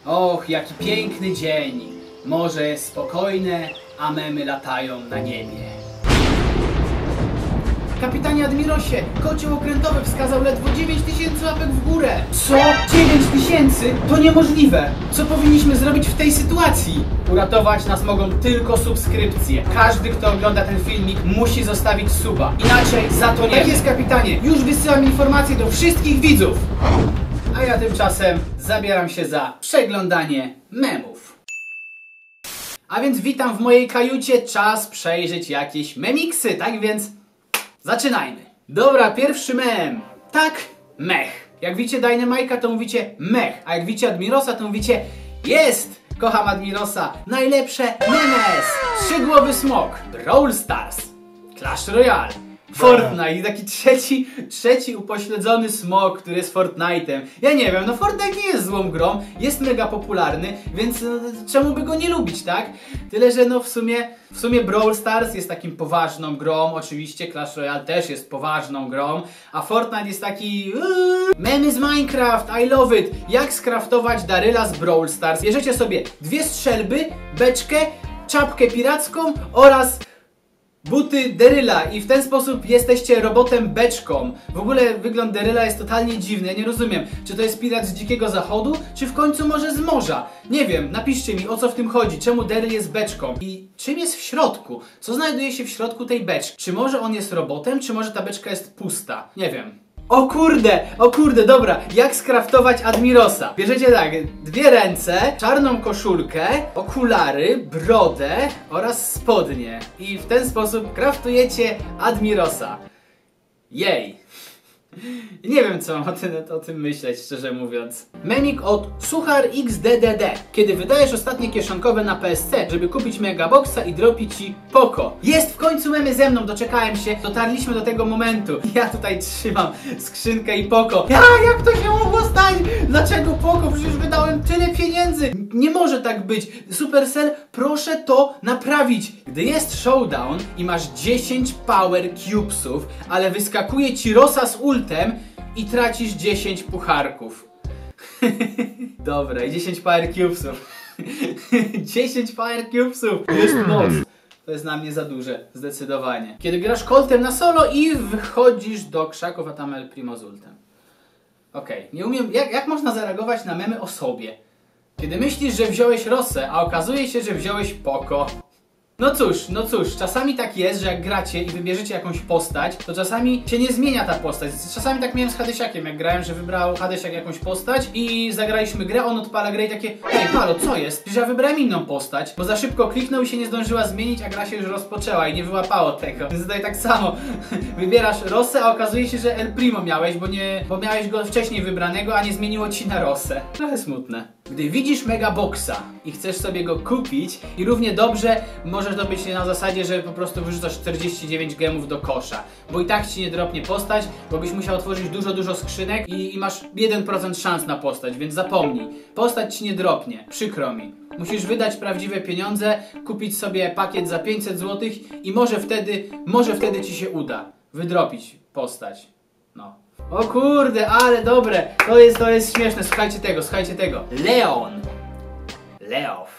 Och, jaki piękny dzień. Morze jest spokojne, a memy latają na niebie. Kapitanie Admirosie, kocioł okrętowy wskazał ledwo 9000 łapek w górę. Co? 9000? To niemożliwe. Co powinniśmy zrobić w tej sytuacji? Uratować nas mogą tylko subskrypcje. Każdy, kto ogląda ten filmik, musi zostawić suba. Inaczej zatoniemy. Tak jest, kapitanie. Już wysyłam informacje do wszystkich widzów. A ja tymczasem zabieram się za przeglądanie memów. A więc witam w mojej kajucie. Czas przejrzeć jakieś memiksy. Tak więc zaczynajmy. Dobra, pierwszy mem. Tak, mech. Jak widzicie Dynamite'a, to mówicie mech. A jak widzicie Admirosa, to mówicie jest. Kocham Admirosa. Najlepsze memes. Trzygłowy smok. Brawl Stars. Clash Royale. Fortnite i taki trzeci upośledzony smok, który jest Fortnite'em. Ja nie wiem, no Fortnite nie jest złą grą, jest mega popularny, więc czemu by go nie lubić, tak? Tyle, że no w sumie Brawl Stars jest takim poważną grą, oczywiście Clash Royale też jest poważną grą, a Fortnite jest taki memy z Minecraft, I love it. Jak skraftować Daryla z Brawl Stars? Bierzecie sobie 2 strzelby, beczkę, czapkę piracką oraz buty Daryla i w ten sposób jesteście robotem beczką. W ogóle wygląd Daryla jest totalnie dziwny, ja nie rozumiem, czy to jest pirat z Dzikiego Zachodu, czy w końcu może z morza. Nie wiem, napiszcie mi, o co w tym chodzi, czemu Daryl jest beczką i czym jest w środku, co znajduje się w środku tej beczki. Czy może on jest robotem, czy może ta beczka jest pusta, nie wiem. O kurde, dobra, jak skraftować Admirosa? Bierzecie tak, 2 ręce, czarną koszulkę, okulary, brodę oraz spodnie. I w ten sposób kraftujecie Admirosa. Jej. Nie wiem, co mam o tym myśleć, szczerze mówiąc. Memik od Suchar XDDD. Kiedy wydajesz ostatnie kieszonkowe na PSC, żeby kupić Megaboxa i dropi ci Poko. Jest w końcu memy ze mną, doczekałem się, dotarliśmy do tego momentu. Ja tutaj trzymam skrzynkę i Poko. Jak to się mogło stać? Dlaczego Poko? Przecież wydałem tyle pieniędzy. Nie może tak być. Supercell, proszę to naprawić. Gdy jest showdown i masz 10 power cubesów, ale wyskakuje ci Rosa z ultem i tracisz 10 pucharków. Dobra, i 10 power cubesów. 10 power cubesów. Jest moc. To jest na mnie za duże, zdecydowanie. Kiedy grasz Coltem na solo i wychodzisz do krzaków, a tam El Primo z ultem. Okej, nie umiem, jak można zareagować na memy o sobie? Kiedy myślisz, że wziąłeś Rosę, a okazuje się, że wziąłeś Poko. No cóż, czasami tak jest, że jak gracie i wybierzecie jakąś postać, to czasami się nie zmienia ta postać. Czasami tak miałem z Hadesiakiem, jak grałem, że wybrał Hadesiak jakąś postać i zagraliśmy grę, on odpala grę i takie hej, halo, co jest? Przecież ja wybrałem inną postać, bo za szybko kliknął i się nie zdążyła zmienić, a gra się już rozpoczęła i nie wyłapało tego. Więc tutaj tak samo, wybierasz Rosę, a okazuje się, że El Primo miałeś, bo miałeś go wcześniej wybranego, a nie zmieniło ci na Rosę. Trochę smutne. Gdy widzisz Megaboxa i chcesz sobie go kupić i równie dobrze możesz dobyć się na zasadzie, że po prostu wyrzucasz 49 gemów do kosza, bo i tak ci nie dropnie postać, bo byś musiał otworzyć dużo skrzynek i masz 1% szans na postać, więc zapomnij. Postać ci nie dropnie, przykro mi. Musisz wydać prawdziwe pieniądze, kupić sobie pakiet za 500 zł i może wtedy ci się uda wydropić postać. No. O kurde, ale dobre. To jest śmieszne. Słuchajcie tego. Leon. Leof.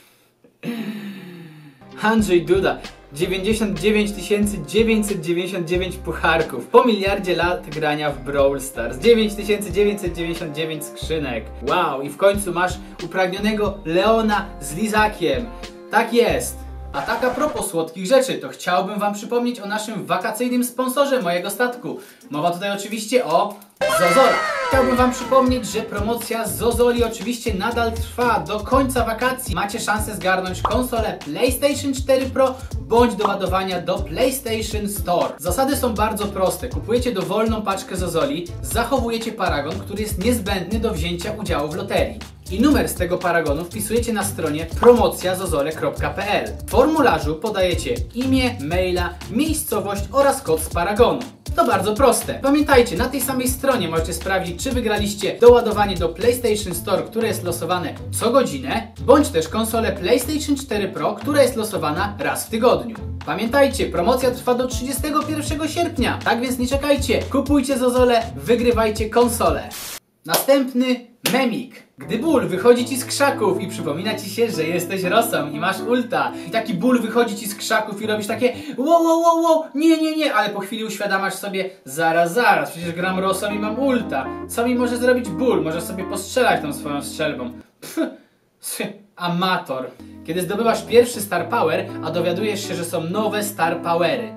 Andrzej Duda. 99 999 pucharków. Po miliardzie lat grania w Brawl Stars. 9999 skrzynek. Wow, i w końcu masz upragnionego Leona z lizakiem. Tak jest. A tak a propos słodkich rzeczy, to chciałbym wam przypomnieć o naszym wakacyjnym sponsorze mojego statku. Mowa tutaj oczywiście o Zozola. Chciałbym wam przypomnieć, że promocja Zozoli oczywiście nadal trwa do końca wakacji. Macie szansę zgarnąć konsolę PlayStation 4 Pro bądź do ładowania do PlayStation Store. Zasady są bardzo proste. Kupujecie dowolną paczkę Zozoli, zachowujecie paragon, który jest niezbędny do wzięcia udziału w loterii. I numer z tego paragonu wpisujecie na stronie promocjazozole.pl. W formularzu podajecie imię, maila, miejscowość oraz kod z paragonu. To bardzo proste. Pamiętajcie, na tej samej stronie możecie sprawdzić, czy wygraliście doładowanie do PlayStation Store, które jest losowane co godzinę, bądź też konsolę PlayStation 4 Pro, która jest losowana raz w tygodniu. Pamiętajcie, promocja trwa do 31 sierpnia, tak więc nie czekajcie. Kupujcie Zozole, wygrywajcie konsolę. Następny memik. Gdy ból wychodzi ci z krzaków i przypomina ci się, że jesteś Rossą i masz ulta. I taki ból wychodzi ci z krzaków i robisz takie wow, nie, ale po chwili uświadamasz sobie, zaraz, przecież gram Rossą i mam ulta. Co mi może zrobić ból? Może sobie postrzelać tą swoją strzelbą. Amator. Kiedy zdobywasz pierwszy Star Power, a dowiadujesz się, że są nowe Star Powery.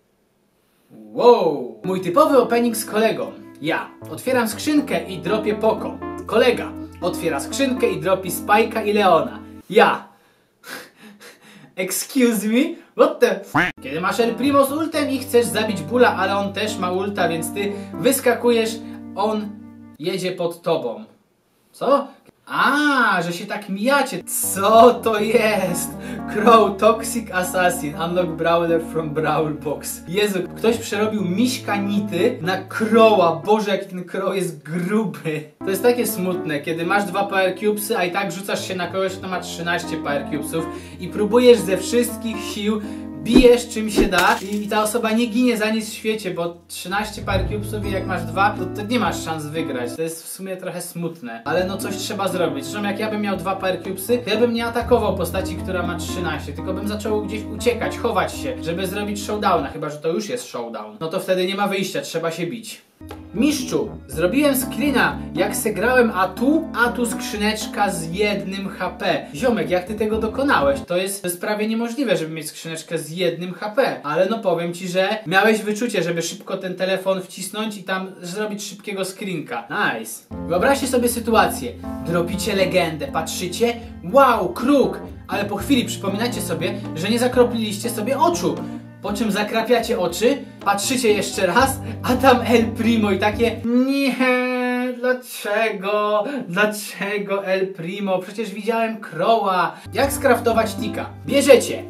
Wow! Mój typowy opening z kolegą. Ja otwieram skrzynkę i dropię Poco. Kolega otwiera skrzynkę i dropi Spike'a i Leona. Ja. Excuse me? What the f... Kiedy masz El Primo z ultem i chcesz zabić Bulla, ale on też ma ulta, więc ty wyskakujesz, on jedzie pod tobą. Co? A, że się tak mijacie. Co to jest? Crow Toxic Assassin. Unlock Brawler from Brawl Box. Jezu, ktoś przerobił miśka Nity na Crowa. Boże, jaki ten Crow jest gruby. To jest takie smutne, kiedy masz 2 Power Cubesy, a i tak rzucasz się na kogoś, kto ma 13 Power Cubesów i próbujesz ze wszystkich sił, bijesz czym się da i ta osoba nie ginie za nic w świecie, bo 13 Power Cubesów i jak masz 2, to nie masz szans wygrać. To jest w sumie trochę smutne, ale no coś trzeba zrobić. Zresztą jak ja bym miał 2 Power Cubesy, to ja bym nie atakował postaci, która ma 13, tylko bym zaczął gdzieś uciekać, chować się, żeby zrobić showdowna, chyba że to już jest showdown. No to wtedy nie ma wyjścia, trzeba się bić. Mistrzu, zrobiłem screena, jak se grałem, a tu skrzyneczka z 1 HP. Ziomek, jak ty tego dokonałeś? To jest prawie niemożliwe, żeby mieć skrzyneczkę z 1 HP. Ale no powiem ci, że miałeś wyczucie, żeby szybko ten telefon wcisnąć i tam zrobić szybkiego screenka. Nice. Wyobraźcie sobie sytuację. Dropicie legendę, patrzycie, wow, kruk. Ale po chwili przypominacie sobie, że nie zakropliliście sobie oczu. Po czym zakrapiacie oczy, patrzycie jeszcze raz, a tam El Primo i takie nie, dlaczego El Primo? Przecież widziałem Crowa. Jak skraftować tika? Bierzecie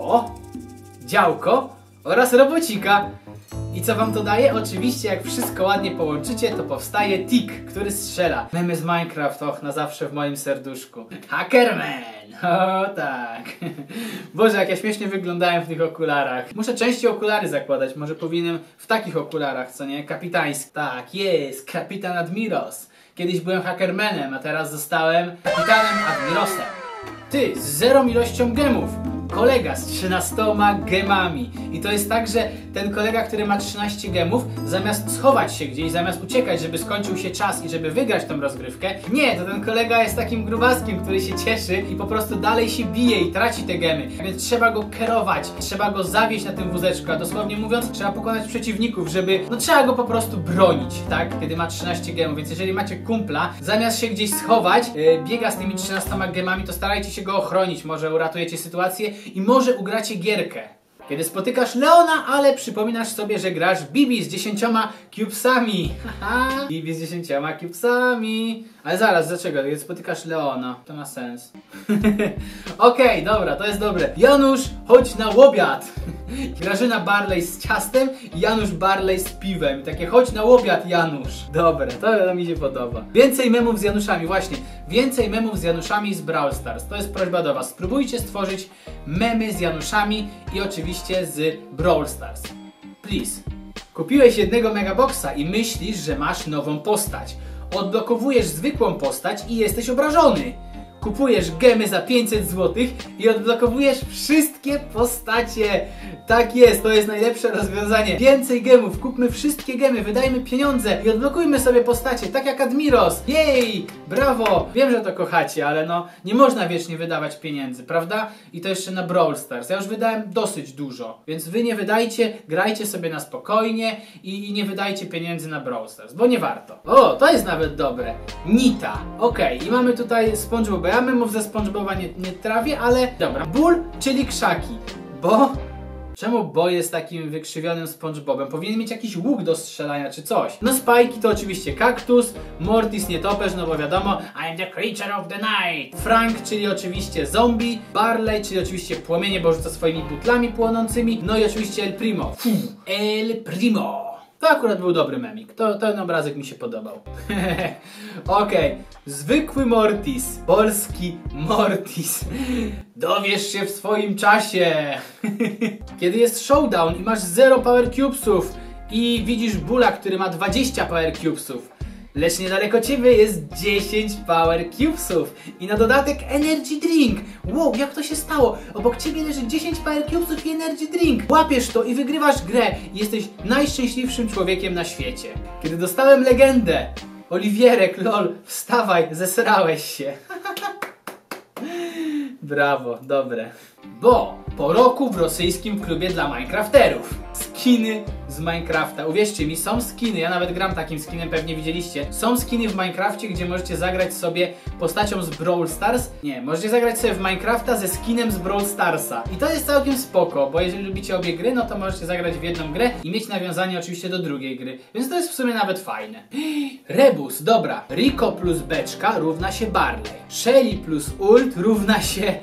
działko oraz robocika. I co wam to daje? Oczywiście jak wszystko ładnie połączycie, to powstaje tik, który strzela. Memy z Minecraft, och, na zawsze w moim serduszku. Hackerman! O tak. Boże, jak ja śmiesznie wyglądałem w tych okularach. Muszę częściej okulary zakładać, może powinienem w takich okularach, co nie? Kapitański. Tak, jest, kapitan Admiros. Kiedyś byłem hackermanem, a teraz zostałem kapitanem Admirosem. Ty, z 0 ilością gemów. Kolega z 13 gemami. I to jest tak, że ten kolega, który ma 13 gemów, zamiast schować się gdzieś, zamiast uciekać, żeby skończył się czas i żeby wygrać tą rozgrywkę, nie, to ten kolega jest takim grubaskiem, który się cieszy i po prostu dalej się bije i traci te gemy. Więc trzeba go kierować, trzeba go zawieść na tym wózeczku, a dosłownie mówiąc, trzeba pokonać przeciwników, żeby, no trzeba go po prostu bronić, tak? Kiedy ma 13 gemów, więc jeżeli macie kumpla, zamiast się gdzieś schować, biega z tymi 13 gemami, to starajcie się go ochronić, może uratujecie sytuację i może ugracie gierkę. Kiedy spotykasz Leona, ale przypominasz sobie, że grasz Bibi z 10 cubesami. Haha, Bibi z 10 cubesami. Ale zaraz, dlaczego? Kiedy spotykasz Leona, to ma sens. Okej, dobra, to jest dobre. Janusz, chodź na łobiad. Grażyna Barley z ciastem i Janusz Barley z piwem. I takie, chodź na łobiad, Janusz. Dobre, to mi się podoba. Więcej memów z Januszami, właśnie. Więcej memów z Januszami z Brawl Stars. To jest prośba do was. Spróbujcie stworzyć memy z Januszami i oczywiście z Brawl Stars. Please. Kupiłeś 1 megaboxa i myślisz, że masz nową postać. Odblokowujesz zwykłą postać i jesteś obrażony. Kupujesz gemy za 500 zł i odblokowujesz wszystkie postacie. Tak jest, to jest najlepsze rozwiązanie. Więcej gemów, kupmy wszystkie gemy, wydajmy pieniądze i odblokujmy sobie postacie, tak jak Admiros. Jej, brawo. Wiem, że to kochacie, ale no nie można wiecznie wydawać pieniędzy, prawda? I to jeszcze na Brawl Stars. Ja już wydałem dosyć dużo, więc wy nie wydajcie, grajcie sobie na spokojnie i nie wydajcie pieniędzy na Brawl Stars, bo nie warto. O, to jest nawet dobre. Nita. Okej, i mamy tutaj SpongeBoba. Ja memów ze SpongeBoba nie trawię, ale dobra. Ból, czyli krzaki. Czemu Bo jest takim wykrzywionym SpongeBobem? Powinien mieć jakiś łuk do strzelania czy coś. No Spajki to oczywiście kaktus, Mortis nietoperz, no bo wiadomo, I'm the creature of the night. Frank, czyli oczywiście zombie, Barley, czyli oczywiście płomienie, bo rzuca swoimi butlami płonącymi, no i oczywiście El Primo. El Primo. To akurat był dobry memik. Ten obrazek mi się podobał. Okej. Zwykły Mortis. Polski Mortis. Dowiesz się w swoim czasie. Kiedy jest showdown i masz 0 power cubesów i widzisz Bulla, który ma 20 power cubesów Lecz niedaleko ciebie jest 10 Power Cubesów i na dodatek Energy Drink. Wow, jak to się stało? Obok ciebie leży 10 Power Cubesów i Energy Drink. Łapiesz to i wygrywasz grę i jesteś najszczęśliwszym człowiekiem na świecie. Kiedy dostałem legendę, Oliwierek, lol, wstawaj, zesrałeś się. Brawo, dobre. Bo po roku w rosyjskim klubie dla Minecrafterów skiny z Minecrafta. Uwierzcie mi, są skiny, ja nawet gram takim skinem, pewnie widzieliście. Są skiny w Minecrafcie, gdzie możecie zagrać sobie postacią z Brawl Stars. Nie, możecie zagrać sobie w Minecrafta ze skinem z Brawl Starsa. I to jest całkiem spoko, bo jeżeli lubicie obie gry, no to możecie zagrać w jedną grę i mieć nawiązanie oczywiście do drugiej gry. Więc to jest w sumie nawet fajne. Rebus, dobra. Rico plus beczka równa się Barley. Shelly plus ult równa się...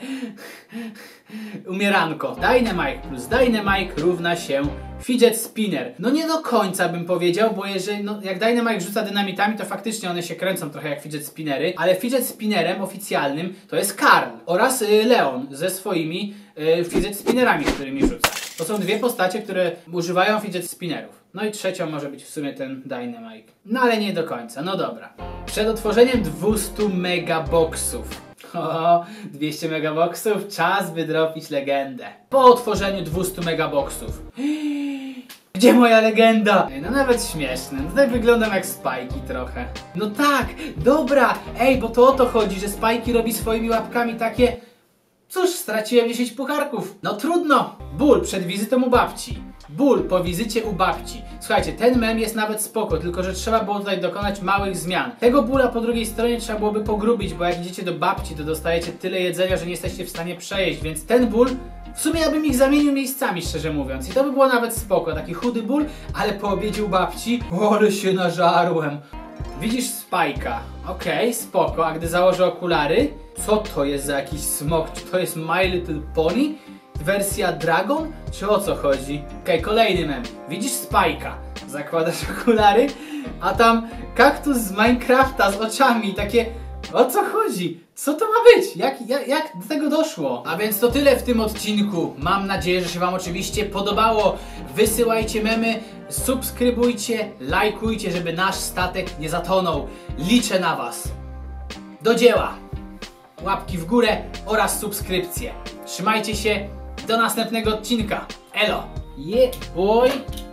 umieranko. Dynamite plus Dynamite równa się Fidget Spinner. No nie do końca bym powiedział, bo jeżeli, no, jak Dynamite rzuca dynamitami, to faktycznie one się kręcą trochę jak Fidget Spinnery, ale Fidget Spinnerem oficjalnym to jest Karl oraz Leon ze swoimi Fidget Spinnerami, którymi rzuca. To są dwie postacie, które używają Fidget Spinnerów. No i trzecią może być w sumie ten Dynamite. No ale nie do końca, no dobra. Przed otworzeniem 200 megaboxów. O, 200 megaboxów, czas wydropić legendę. Po otworzeniu 200 megaboxów. Gdzie moja legenda? No nawet śmieszne, no tak wyglądam jak Spajki trochę. No tak, dobra, ej, bo to o to chodzi, że Spajki robi swoimi łapkami takie... Cóż, straciłem 10 pucharków. No trudno. Ból przed wizytą u babci. Ból po wizycie u babci. Słuchajcie, ten mem jest nawet spoko, tylko że trzeba było tutaj dokonać małych zmian. Tego bóla po drugiej stronie trzeba byłoby pogrubić, bo jak idziecie do babci, to dostajecie tyle jedzenia, że nie jesteście w stanie przejeść, więc ten ból, w sumie ja bym ich zamienił miejscami, szczerze mówiąc. I to by było nawet spoko, taki chudy ból, ale po obiedzie u babci, ale się nażarłem. Widzisz Spajka. Okej, spoko, a gdy założę okulary, co to jest za jakiś smok? Czy to jest My Little Pony? Wersja Dragon? Czy o co chodzi? Okej, kolejny mem. Widzisz Spajka, zakładasz okulary, a tam kaktus z Minecrafta z oczami, takie... O co chodzi? Co to ma być? Jak do tego doszło? A więc to tyle w tym odcinku. Mam nadzieję, że się wam oczywiście podobało. Wysyłajcie memy, subskrybujcie, lajkujcie, żeby nasz statek nie zatonął. Liczę na was. Do dzieła! Łapki w górę oraz subskrypcje. Trzymajcie się. Do następnego odcinka. Elo! Yeah, boy!